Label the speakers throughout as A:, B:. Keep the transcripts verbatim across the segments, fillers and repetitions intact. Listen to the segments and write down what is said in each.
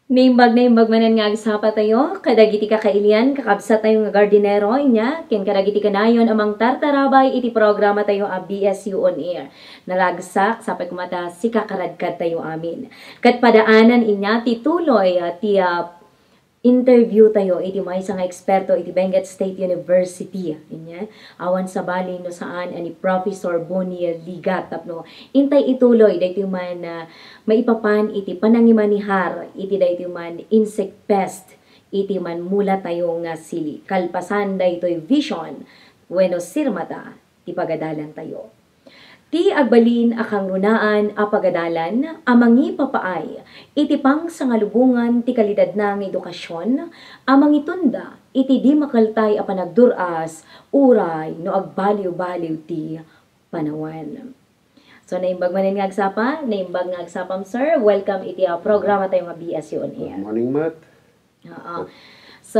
A: Naimbag na imbag manan nga agsapa tayo, kadagiti ka kailian, kakabsa tayo nga gardinero, inya, ken kadagiti kanayon amang tartarabay, iti programa tayo a B S U On Air. Nalagsak, sapay kumata, si kakaradkad tayo amin. Kat padaanan inya, tituloy, uh, ti uh, interview tayo, iti may isang eksperto, iti Benguet State University. Inya, awan sa bali no saan, ani Professor Boniel Ligat, tapno, intay ituloy, dahito man, uh, maipapan iti panangimanihar, iti dahito man insect pest, iti man mula tayo nga sili. Kalpasan dahito'y vision, bueno sirmata, ti pagadalan tayo. Ti agbalin akang runaan a pagadalan, amangi papaay, iti pang sangalubungan ti kalidad ng edukasyon, amang itunda, iti di makaltay a panagduras, uray, no agbaliw-baliw ti panawan. So, naimbag manin nga agsapa, naimbag nga agsapam, sir. Welcome iti uh, programa tayo nga B S U On Air.
B: Good morning, Matt.
A: Oo. So,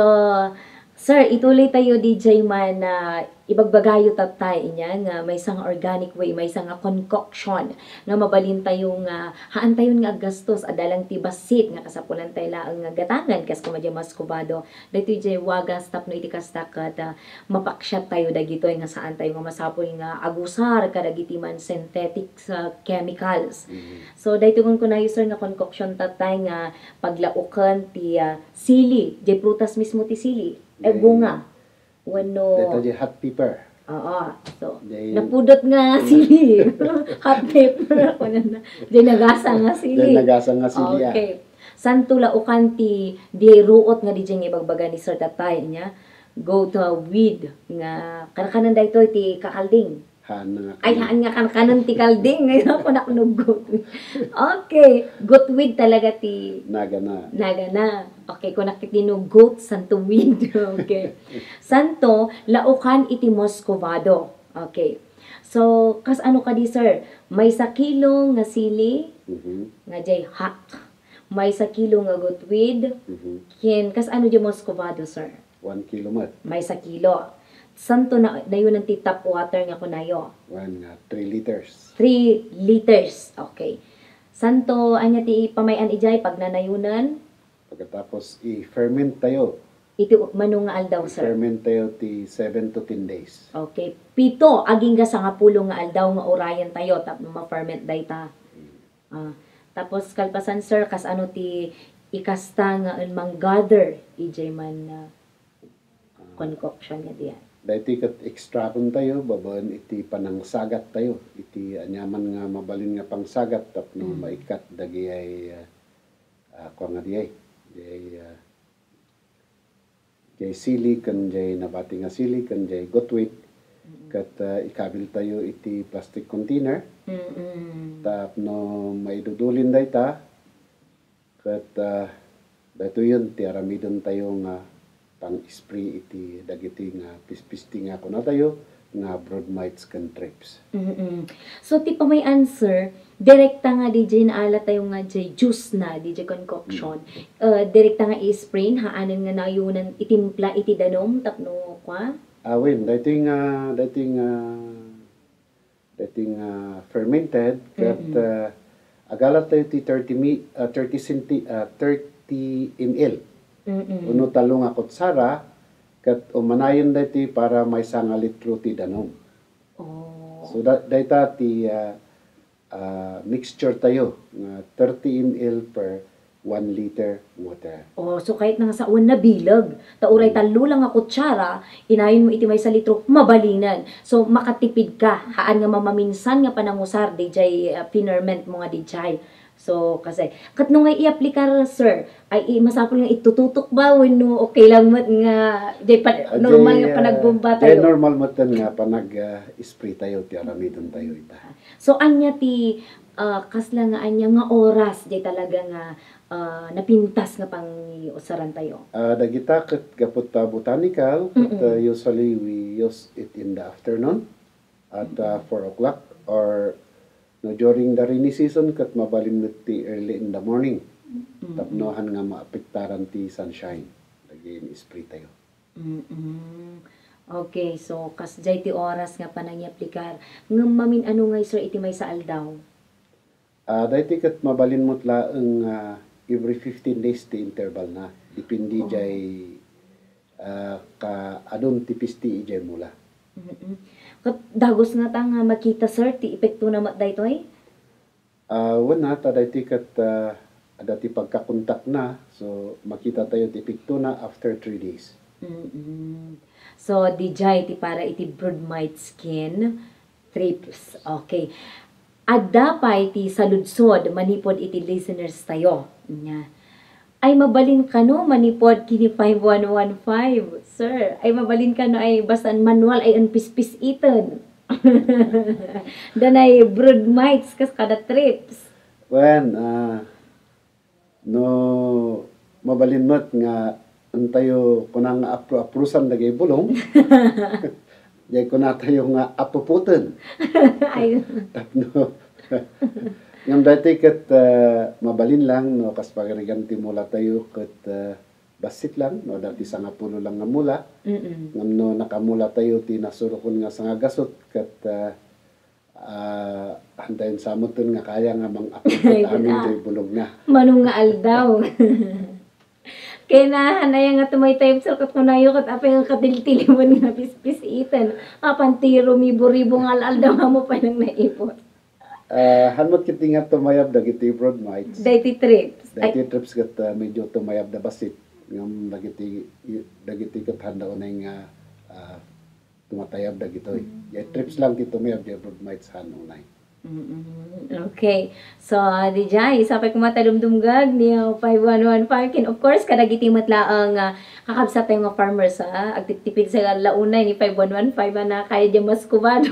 A: sir, ituloy tayo D J man na uh, ibagbagayo tatay niya nga may isang organic way, may isang concoction nga mabalin tayo nga haan tayo nga gastos adalang tibasit nga kasapulan tayo laang nga gatangan kas kumadya mas kubado dito jay wagas tapno iti kastak at uh, mapaksyat tayo dagito nga saan tayo nga masapol nga agusar kadagiti man synthetic uh, chemicals. Mm-hmm. So dito kun kunayo sir nga concoction tatay nga paglaukan ti uh, sili, jay prutas mismo ti sili, e bunga. Wano...
B: Dito di hot pepper.
A: Oo. So,
B: Day...
A: napudot nga sili. Hot pepper. Di nagasa nga sili.
B: Di nagasa nga sili.
A: Okay. San tulaukan ti di ruot nga di dyan ibagbaga ni Sir Tatay niya. Go to a weed nga kanakanan da ito ti kakalding.
B: Haan nga.
A: Ay, haan nga kanakanan ti kalding. Ngayon ako nakunog goat weed. Okay. Goat weed talaga ti...
B: Naga na.
A: Naga na. Okay, kung nakitino goat, santo weed. Okay. Santo, laukan iti moscovado. Okay. So, kas ano ka di, sir? May sa kilo nga sili,
B: mm-hmm.
A: nga jay hak. May sa kilo nga goatweed,
B: mm-hmm.
A: kin, kas ano di moscovado, sir?
B: One kilo, mat.
A: May sa kilo. Santo na, na yun ang tap water nga kunayo?
B: One nga, three liters.
A: Three liters. Okay. Santo, anya ti pamayan ijay pag nanayunan?
B: Pagkatapos, i-ferment tayo.
A: Ito manong nga aldaw, sir?
B: I-ferment tayo ti seven to ten days.
A: Okay. Pito, aging ga sa nga pulo nga aldaw nga orayan tayo, tapos ma-ferment dayta. Ah, tapos kalpasan, sir, kas ano ti ikasta nga mang gather, ijay man na uh, concoction nga diyan.
B: Dahiti kat extracon tayo, babaan iti panangsagat tayo. Iti anyaman nga mabalin nga pangsagat, tapno mm. maikat dagi ay uh, uh, kwa nga di ay. Jay, uh, jay sili, kan jay nabati nga sili, kan jay goatweed. Mm-hmm. Kat uh, ikabil tayo iti plastic container.
A: Mm-hmm.
B: Tapno maidudulin day ta. Kat uh, dito yun, tiaramidon tayo nga pang-spray iti dagiti nga pispisti nga kuna tayo nga broad mites kan trips.
A: Mm-hmm. So, ti pa may answer, direkta nga di dyan ala tayo nga dyan juice na, di dyan concoction. Mm-hmm. Uh, direkta nga i-spray, haanan nga nayunan itimpla iti danom, tapno kwa?
B: Awin, dating nga, dating nga, dating nga fermented, kat mm-hmm. uh, agalat tayo ti thirty, uh, thirty, centi, uh, thirty milliliters.
A: Mm-mm.
B: Uno talo nga kutsara, kat umanayon dati para may sanga litro ti danom.
A: Oh.
B: So, da, data ti uh, uh, mixture tayo, nga thirty milliliters per one liter water.
A: Oh, so kahit nga sa uwan na bilag, tauray talo lang nga kutsara, inayon mo iti may sa litro, mabalinan. So, makatipid ka, haan nga mamaminsan nga panangusar, D J, uh, pinerment mo nga D J. So, kasi, kat nung ay i-applikar, sir, ay masapol nga itututok ba, no, okay lang mat nga, jay, pa, normal nga panagbomba tayo.
B: Jay, normal matan nga panag-spray uh, tayo, ti aramidon tayo ita.
A: So, anya ti, uh, kasla nga anya nga oras, jay talaga nga, uh, napintas nga pang usaran tayo.
B: Uh, dagita, kat gapot ta botanical, kat uh, usually we use it in the afternoon, at uh, four o'clock, or no, during the rainy season, kat mabalin ti early in the morning. Mm-hmm. Tapnohan nga maapektaran ti sunshine. Lagi ni-spray tayo.
A: Mm-hmm. Okay, so kas jay ti oras nga panang i-aplikar. Ngam mamin ano nga sir iti may sa aldaw?
B: Ah, uh, dahiti kat mabalin mo tla ang uh, every fifteen days ti interval na. Depende
A: Oh.
B: jay ah, ka adun tipis ti ijay mula.
A: Mm-mm. Kat dagos nga ta nga makita sir ti epekto na mat daytoy.
B: Ah, wala ta dati kat uh, dati pagkakontak na, so makita tayo ti epekto na after three days.
A: Mm-mm. So di jay ti para iti broad mite skin trips. Okay. Adda pa iti saludsod manipod iti listeners tayo. Nya. Ay mabalin kano manipod kini five one one five. Sir, ay mabalin kano ay basan manual ay unpispis iten. Danay brood mites kas kada trips.
B: When ah, no mabalin mat nga antayo kunang apro aprusan dagay bulong. Jay kuna tayo nga apuputan.
A: Ay,
B: Tapno. Ngam dati kat ah, mabalin lang no kas pagariganti mula tayo kat ah, basit lang no dati sa nga pulo lang nga mula.
A: mm
B: Ngam no nakamula tayo ti nasurukon nga sa nga gasot kat uh, uh, handayon sa amuton nga kaya nga mang apupot
A: Ay,
B: amin
A: guna.
B: jay bulog na.
A: manong nga aldaw. Kaya na hanay nga tumay time sa kat kunayo kat apay nga katiltiliman nga pispis iten. Apan tiro mibo-ribo nga aldaw mo pa nang naipot.
B: Uh, hanmot kiti nga tumayab dagiti broad mites.
A: Dayti trips. Ay,
B: Dagiti trips kat uh, medyo tumayab da basit. Ngam dagiti dagiti kat handa unay nga uh, tumatayab dagitoy. Jay trips lang ti tumayab jay broad mites han unay.
A: mm Okay. So, di jay, sapay kumatalumdumgag ni uh, five one one five. Kin, of course, kadagiti matlaang uh, kakabsat tayo nga farmers, ha? Agtiptipid sa launay ni five one one five na kaya dyan mas kubado.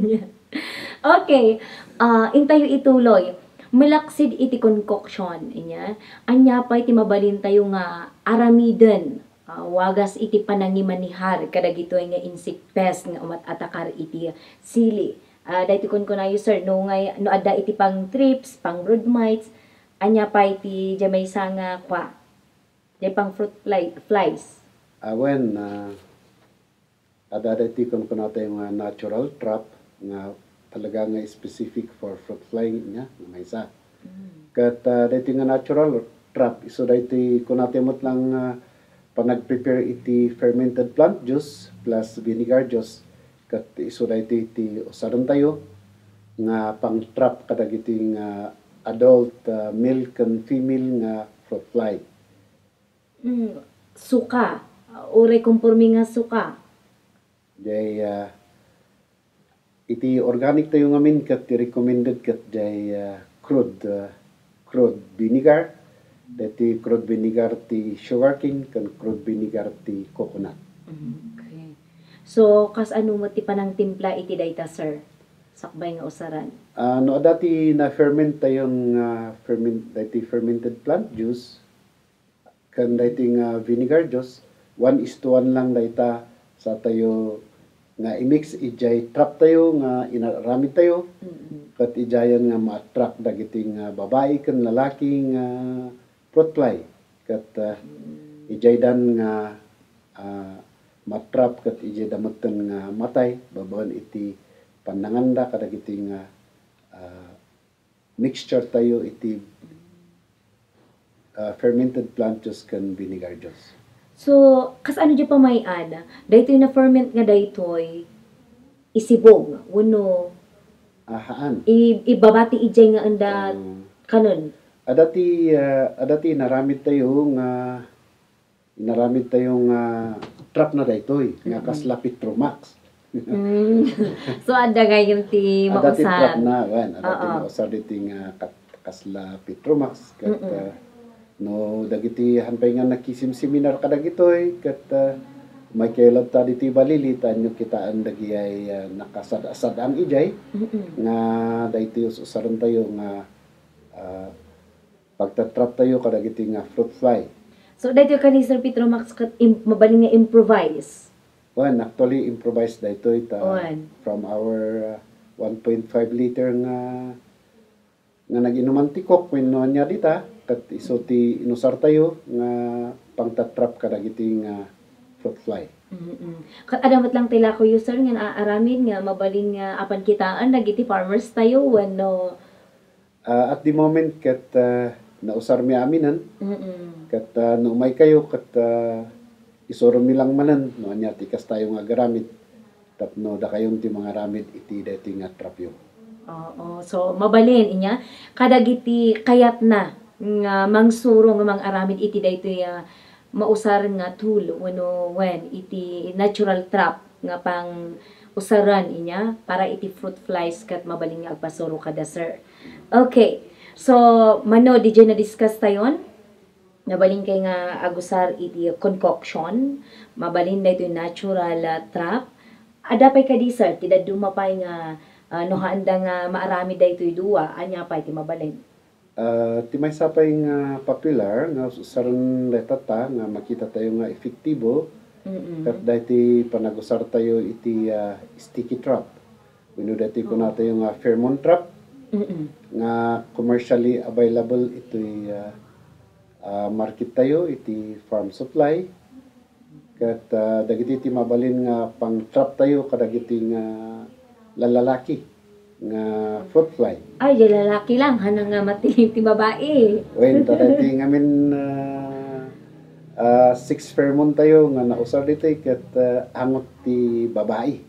A: Okay. Uh, intayo ituloy. Malaksid iti concoction. Inya. Anya pa iti mabalin tayo nga aramiden. Uh, wagas iti panangimanihar. Kadagito nga insect pest nga umat atakar iti sili. Ah, dahiti kun kunayo sir, no ngay no adda iti pang trips, pang brood mites, anya pa iti jamay nga kwa. Jay pang fruit fly, flies.
B: Awen na uh, adadati kon kuno tayo nga natural trap nga talaga nga specific for fruit fly niya nga may isa. Kat uh, dati nga natural trap iso dati kun natin mot lang uh, panag-prepare iti fermented plant juice plus vinegar juice kat iso dati iti usaron tayo nga pang trap kadagiti nga adult uh, male and female nga fruit fly.
A: Mm, suka. Uh, ure kumpurmi nga suka.
B: Jay uh, iti organic tayo nga min kat recommended kat jay uh, crude uh, crude vinegar dati crude vinegar ti sugarcane kan crude vinegar ti coconut.
A: Okay. So, kas ano mo ti panang timpla iti dayta sir? Sakbay nga usaran.
B: Uh, no dati na ferment tayong uh, ferment dati fermented plant juice kan dati nga vinegar juice one is to one lang dayta sa tayo nga i-mix ijay trap tayo nga inaramid tayo
A: Mm-mm.
B: kat ijayan nga ma-attract dagiti nga babae ken lalaki nga fruit fly kat uh, ijay dan nga uh, matrap kat ijay dametten nga matay babawan iti pananganda kadagiti nga uh, mixture tayo iti uh, fermented plant juice ken vinegar juice.
A: So, kas ano dyan pa may ana? Daytoy na ferment nga daytoy isibog. Uno,
B: Ahaan.
A: i ibabati ijay nga anda
B: Um,
A: kanon.
B: adati uh, adati naramid tayo nga naramid tayo nga trap na daytoy nga kasla Petromax.
A: Mm. So, ada gayon ti
B: Adati trap
A: mausap.
B: na wan adati
A: Oo.
B: mausar diti nga kat- kasla Petromax kat
A: Mm-mm.
B: uh, no dagiti hanpay nga nakisim seminar kadagitoy kat uh, may kailab ta diti balili tanyo kitaan dagi ay uh, nakasad-asad ang ijay
A: Mm-mm.
B: nga daytoy usaron tayo nga uh, pagtatrap tayo kadagiti nga fruit fly.
A: So, daytoy ka ni Sir Petromax kat im, mabaling nga improvise.
B: Well, actually improvised daytoy ta
A: Oan.
B: from our uh, one point five liter nga nga naginuman ti Coke wenno nya dita kat iso ti inusar tayo nga pangtatrap kadagiti nga fruit fly.
A: Mm-mm. Kat adamat lang tila ko user nga naaaramid nga mabaling nga apan kitaan dagiti farmers tayo wenno.
B: Uh, at the moment kat uh, nausar mi aminan
A: Mm-mm.
B: kat uh, no may kayo kat uh, isuro mi lang manan no anya tikas tayo nga garamid tapno da kayon ti mga ramid iti deti nga trapyo.
A: Oo. So, mabalin inya. Kadagiti kayat na nga mangsuro nga mang aramid iti daytoy uh, mausar nga tool wano when iti natural trap nga pang usaran inya para iti fruit flies kat mabalin nga agpasuro kada sir. Okay. So, mano di na discuss tayon. Nabalin kay nga agusar iti concoction. Mabalin daytoy natural uh, trap. Ada pay kadi sir, tida dumapay nga uh, no haanda nga maarami daytoy duwa, anya pay ti mabalin.
B: Uh, ti may sapay nga popular nga saron letata nga makita tayo nga efektibo
A: Mm-mm.
B: kat dati panagusar tayo iti uh, sticky trap. Wino dati ko na tayo nga pheromone trap
A: Mm-mm.
B: nga commercially available iti uh, uh, market tayo iti farm supply kat uh, dagiti ti mabalin nga pang trap tayo kadagiti nga lalalaki nga fruit fly.
A: Ay, di lalaki lang, hanang nga matiling ti babae.
B: Wen dati ngamin uh, uh, six pheromone tayo nga nausar dito kat uh, angot ti babae.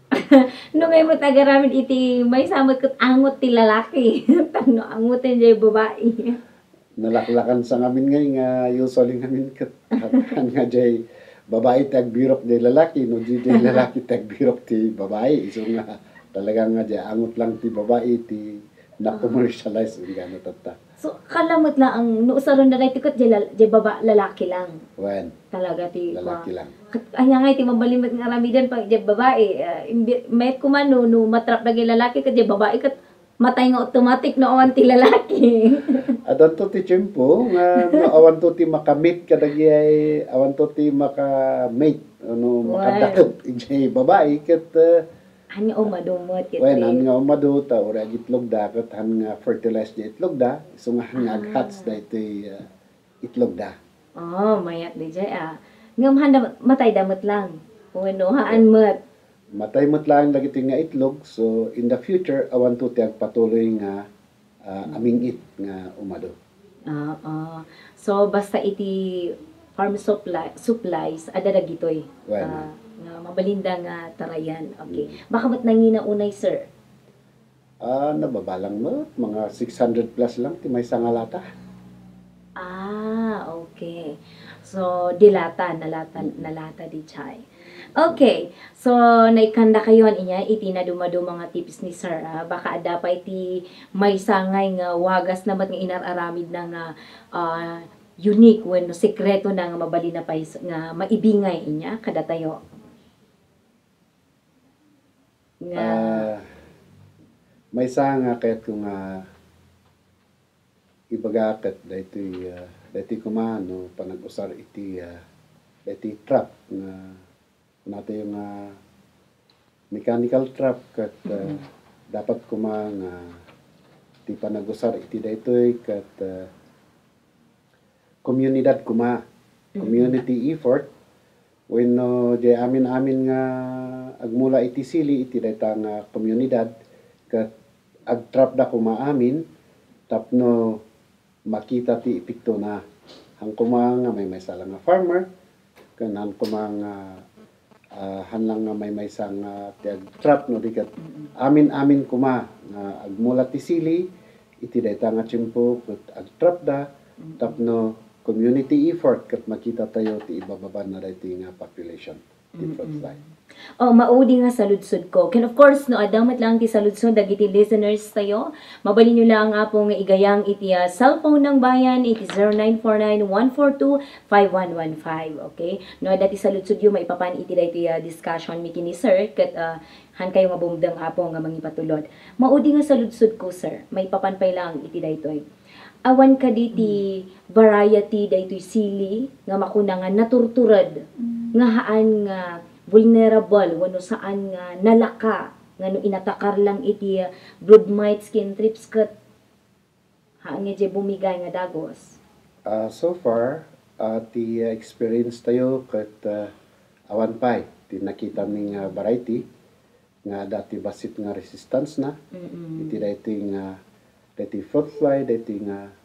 A: No ngay mo tagaramin iti may samot kat angot ti lalaki. Tano angotin di babae.
B: Nalaklakan sa ngamin ngay nga usually ngamin kat kan nga jay babae ti agbirok di lalaki no di jay lalaki ti agbirok ti babae. So nga talagang nga jay angot lang ti babae ti na commercialize uh, nga tata.
A: So, kalamot lang ang nuusaron na daytoy kat di lal- di baba lalaki lang.
B: Wen
A: Talaga ti
B: lalaki lang.
A: Anya nga iti mabalimot nga aramidan pag di babae. Uh, imbi- may kumano no matrap na gi lalaki kat di babae kat matay nga automatic no awan ti lalaki.
B: Adon to ti tiyempo nga no, awan to ti makamit kadagi ay awan to ti makamate ano
A: Wow.
B: makadakop ijay babae ket uh,
A: Anya o madumot kit.
B: wen han nga umado ta ora itlog da ket han nga fertilize di itlog da so nga han nga hats da iti uh, itlog da.
A: Oh, mayat di jay ah. Ngam handa matay damot lang. Bueno, haan mat.
B: Matay mo't lang dagiti nga itlog so in the future awan to ti agpatuloy nga uh, aming it nga umado.
A: Ah, ah. So basta iti farm supply supplies ada dagitoy.
B: Well.
A: Ah, nga mabalinda nga tarayan. Okay. Baka mat nangina unay sir.
B: Ah, nababalang mo mga six hundred plus lang ti may sangalata.
A: Ah, okay. So, dilata, nalata, nalata di chay. Okay. So, naikanda kayon inya, iti na dumado mga tips ni sir. Ah. Baka ada pa iti may sangay nga wagas naman nga inararamid na nga ah, unique when sekreto na nga mabali na pa is- nga maibingay inya kada tayo. Nga,
B: Ah, may sanga kahit kung uh, ibagakat dahiti uh, dahiti kumano panag-usar iti uh, dahiti trap nga nato yung uh, mechanical trap kat uh, dapat kuma nga ti panag-usar iti daytoy kat uh, komunidad kuma community effort when no di amin amin nga agmula iti sili iti dayta nga komunidad kat agtrap da kuma amin tapno makita ti epekto na hang kuma nga may may sala nga farmer kanan kuma nga uh, hanlang nga may may sang uh, ti agtrap no dikat amin amin kuma nga agmula ti sili iti dayta nga tiyempo ket agtrap da tapno community effort kat makita tayo ti ibababa na dayti nga population ti fruit fly.
A: oh, maudi nga saludsod ko. Can of course, no, adamat lang ti saludsod, dagiti listeners tayo. Mabali nyo lang nga po nga igayang iti uh, cellphone ng bayan, iti zero nine four nine, one four two, five one one five. Okay? No, dati saludsod yung maipapan iti dati uh, discussion miki ni sir, kat uh, han kayo nga bumdang apo nga mangipatulod. Maudi nga saludsod ko, sir. Maipapan pa lang iti daytoy. Awan ka diti variety daytoy sili nga makunangan naturturad nga haan nga vulnerable wano saan nga nalaka nga no inatakar lang iti uh, brood mite skin trips kat haan nga di bumigay nga dagos.
B: Uh, so far, uh, ti uh, experience tayo kat uh, awan pay ti nakita mi nga variety nga dati basit nga resistance na
A: Mm-mm.
B: iti dayti nga dati fruit fly dati nga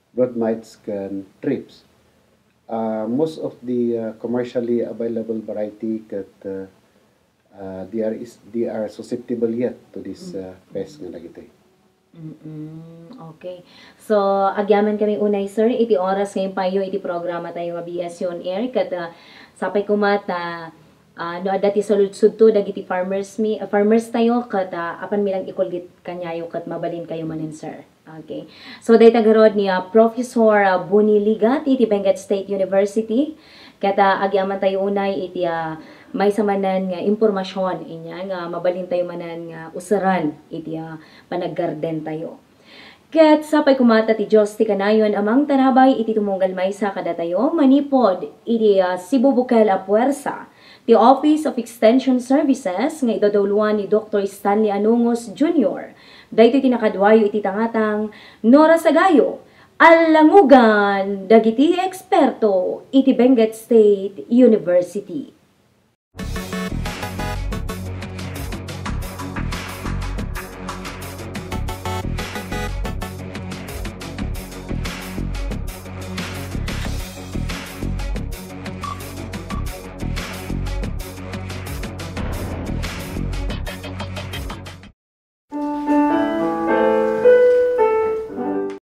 B: broad mites can trips. Uh, most of the uh, commercially available variety that uh, uh, they are is they are susceptible yet to this uh, pest nga dagiti.
A: Mm-mm. Okay. So, agyaman kami unay, sir. Iti oras ngayon payo, iti programa tayo nga B S C on air. Kat, uh, sapay kumata, uh, no, dati saludsud to, dagiti farmers mi, uh, farmers tayo, kat, uh, apan milang ikulit kanyayo, kat mabalin kayo manin, sir. Okay. So, dahi tagarod ni uh, Professor uh, Buni Ligat, iti Benguet State University. Kat, uh, agyaman tayo unay, iti, uh, may samanan nga impormasyon inya nga mabalin tayo manan nga usaran iti uh, panaggarden tayo. Ket sapay kumata ti Dios ti kanayon amang tarabay iti tumunggal maysa kada tayo manipod iti uh, Cebu Bukel a Puwersa ti Office of Extension Services nga idadawluan ni Doctor Stanley Anungos Junior Daytoy tinakadwayo iti tangatang Nora Sagayo alangugan dagiti eksperto iti Benguet State University.